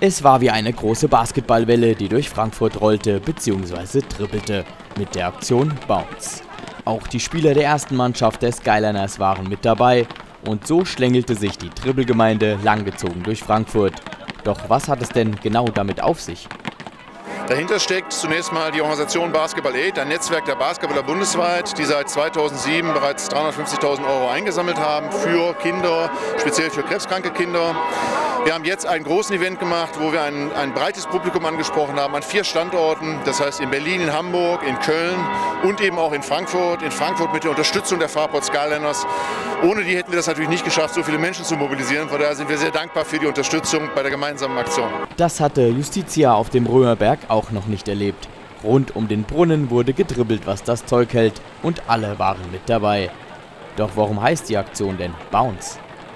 Es war wie eine große Basketballwelle, die durch Frankfurt rollte bzw. trippelte mit der Aktion Bounce. Auch die Spieler der ersten Mannschaft der Skyliners waren mit dabei und so schlängelte sich die Dribbelgemeinde langgezogen durch Frankfurt. Doch was hat es denn genau damit auf sich? Dahinter steckt zunächst mal die Organisation Basketball Aid, ein Netzwerk der Basketballer bundesweit, die seit 2007 bereits 350.000 € eingesammelt haben für Kinder, speziell für krebskranke Kinder. Wir haben jetzt einen großen Event gemacht, wo wir ein breites Publikum angesprochen haben an 4 Standorten, das heißt in Berlin, in Hamburg, in Köln und eben auch in Frankfurt. In Frankfurt mit der Unterstützung der Fraport Skyliners. Ohne die hätten wir das natürlich nicht geschafft, so viele Menschen zu mobilisieren. Von daher sind wir sehr dankbar für die Unterstützung bei der gemeinsamen Aktion. Das hatte Justitia auf dem Römerberg auch noch nicht erlebt. Rund um den Brunnen wurde gedribbelt, was das Zeug hält, und alle waren mit dabei. Doch warum heißt die Aktion denn Bounce?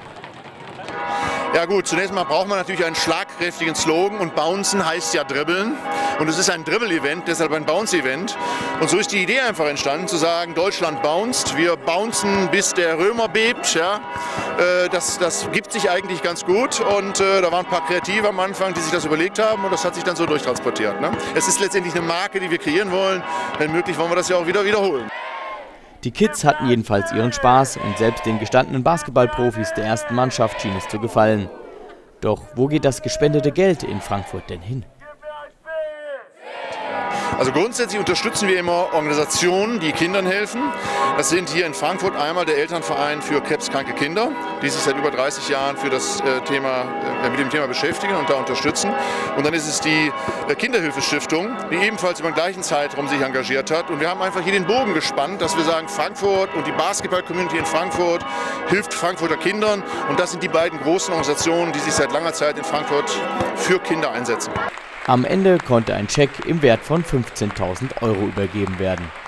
Ja gut, zunächst mal braucht man natürlich einen schlagkräftigen Slogan und Bouncen heißt ja dribbeln. Und es ist ein Dribbel-Event, deshalb ein Bounce-Event. Und so ist die Idee einfach entstanden, zu sagen, Deutschland bounced, wir bouncen bis der Römer bebt. Ja. Das gibt sich eigentlich ganz gut und da waren ein paar Kreative am Anfang, die sich das überlegt haben und das hat sich dann so durchtransportiert. Ne? Es ist letztendlich eine Marke, die wir kreieren wollen. Wenn möglich wollen wir das ja auch wieder wiederholen. Die Kids hatten jedenfalls ihren Spaß und selbst den gestandenen Basketballprofis der ersten Mannschaft schien es zu gefallen. Doch wo geht das gespendete Geld in Frankfurt denn hin? Also grundsätzlich unterstützen wir immer Organisationen, die Kindern helfen. Das sind hier in Frankfurt einmal der Elternverein für krebskranke Kinder, die sich seit über 30 Jahren für das mit dem Thema beschäftigen und da unterstützen. Und dann ist es die Kinderhilfestiftung, die ebenfalls über den gleichen Zeitraum sich engagiert hat. Und wir haben einfach hier den Bogen gespannt, dass wir sagen, Frankfurt und die Basketball-Community in Frankfurt hilft Frankfurter Kindern. Und das sind die beiden großen Organisationen, die sich seit langer Zeit in Frankfurt für Kinder einsetzen. Am Ende konnte ein Scheck im Wert von 15.000 € übergeben werden.